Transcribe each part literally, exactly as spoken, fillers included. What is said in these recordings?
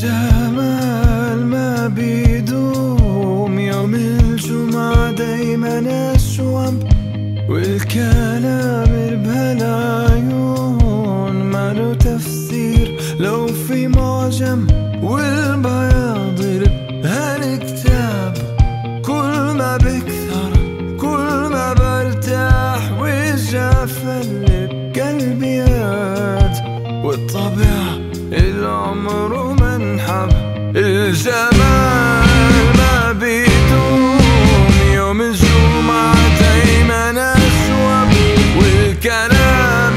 والجمال ما بيدوم، يوم الجمعة دايما أشوب، والكلام بهالعيون ماله تفسير لو في معجم، والبياض بهالكتاب كل ما بكثر كل ما برتاح، والجافة اللي بقلبي هاد، والطبع العمر منحب، الجمال ما بيدوم، يوم الجمعة دايما أشوب، والكلام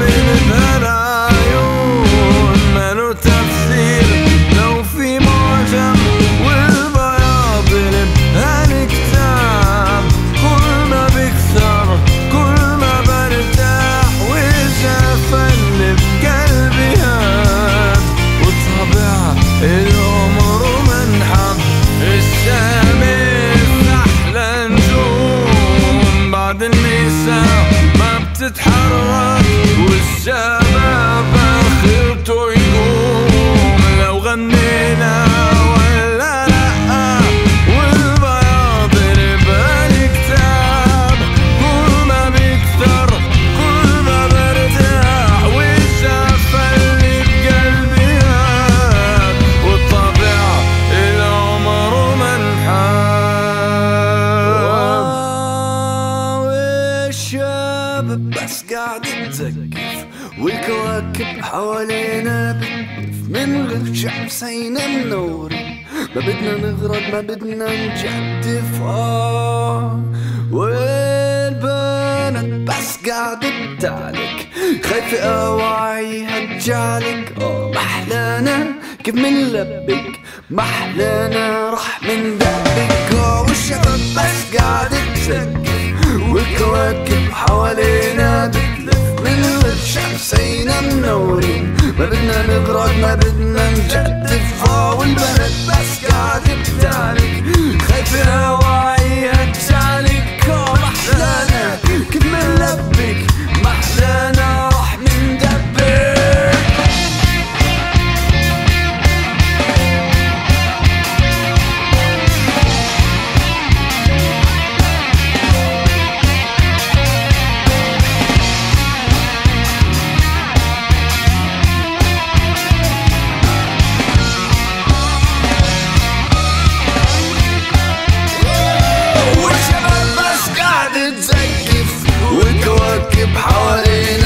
بهالعيون ماله تفسير لو في معجم، والبياض بهالكتاب كل ما بكثر كل ما برتاح، والجافة اللي بقلبي هاد، والطبع العمر منحب، الشمس أحلى نجوم بعد النساء ما بتتحرك، والشباب آخرته يقوم لو غنينا ولا لأ، والبياض بهالكتاب كل ما بكثر كل ما برتاح، والجافة اللي بقلبي هاد، والطبع العمر منحب، والشاب بس قاعد تزقف، والكواكب حوالينا بتلف من غير شمسين منورين، ما بدنا نغرق ما بدنا نجدف، آه والبنات بس قاعدة بتعلك خايفة أوعيها تجعلك، آه محلانا كيف منلبك محلانا رح مندبك، آه والشباب بس قاعدة تزقف، والكواكب حوالينا بتلف من غير شمسين منورين، ما بدنا نغرق ما بدنا نجدف، آه والبنات بس قاعدة بتعلك خايفة أوعيها تجعلك، آه محلانا كيف منلبك محلانا رح مندبك. والكواكب حوالينا